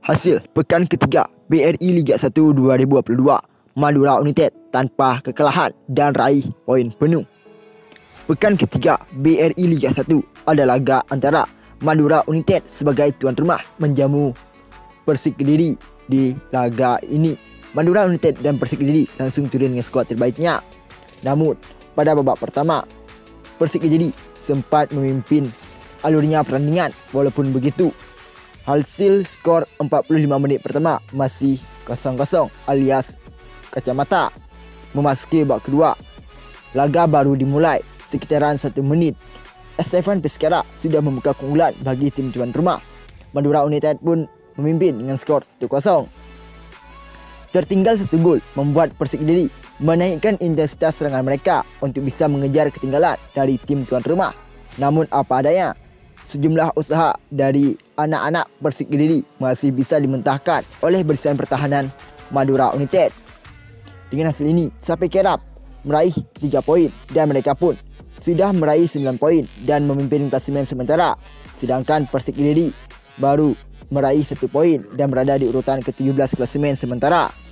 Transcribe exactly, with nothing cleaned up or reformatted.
Hasil pekan ketiga B R I Liga satu dua ribu dua puluh dua, Madura United tanpa kekalahan dan raih poin penuh. Pekan ketiga B R I Liga satu adalah laga antara Madura United sebagai tuan rumah menjamu Persik Kediri. Di laga ini, Madura United dan Persik Kediri langsung turun dengan skuad terbaiknya. Namun, pada babak pertama, Persik Kediri sempat memimpin alurnya pertandingan. Walaupun begitu, hasil skor empat puluh lima menit pertama masih kosong kosong alias kacamata. Memasuki babak kedua, laga baru dimulai sekitaran satu menit. Estefan Pescara sudah membuka keunggulan bagi tim tuan rumah. Madura United pun memimpin dengan skor satu kosong. Tertinggal satu gol membuat Persik Kediri menaikkan intensitas serangan mereka untuk bisa mengejar ketinggalan dari tim tuan rumah. Namun apa adanya, sejumlah usaha dari anak-anak Persik Kediri masih bisa dimentahkan oleh barisan pertahanan Madura United. Dengan hasil ini, Sapi Kerap meraih tiga poin dan mereka pun sudah meraih sembilan poin dan memimpin klasemen sementara. Sedangkan Persik Kediri baru meraih satu poin dan berada di urutan ke tujuh belas klasemen sementara.